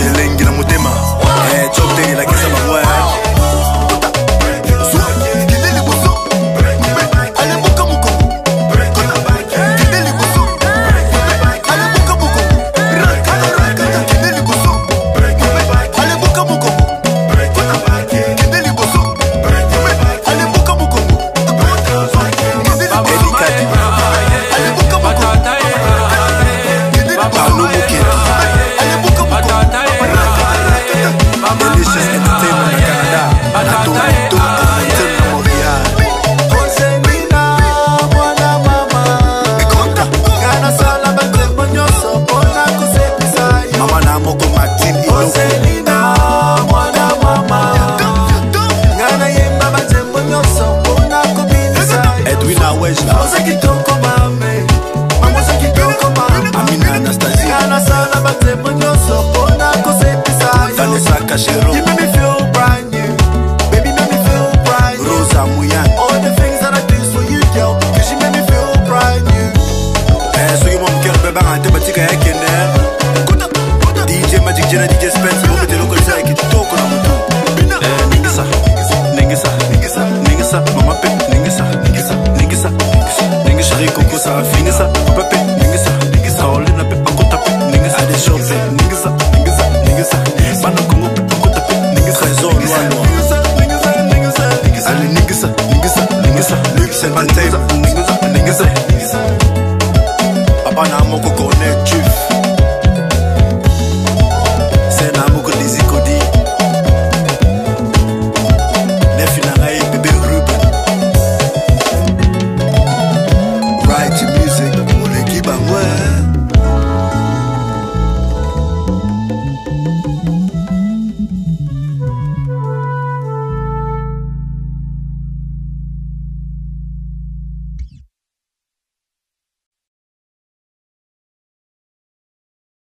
elengi na motema chopteri lakisa bangwa You make me feel brand new, baby, make me feel brand new. Rosa Muyan, all the things that I do for you, girl, cause you make me feel brand new. So you want to get back on the matika yakene. DJ Magic Jenna, DJ Spence, you want to look at it, talk on the Ningisa, Ningisa, Ningisa, Ningisa, Mama Pet, Ningisa, Ningisa, Ningisa, Ningisa, Ningisa, Ningisa, Pepe, Ningisa, Ningisa, all in a pep, Akota, Ningisa, the show, Ningisa, Ningisa, Ningisa, Manakungo, Akota, Ningisa, Zone, Ningisa, Ningisa, Ningisa, Ningisa, Ningisa, Ningisa, Ningisa, Ningisa, Ningisa, Ningisa, Papa Namoko connect you.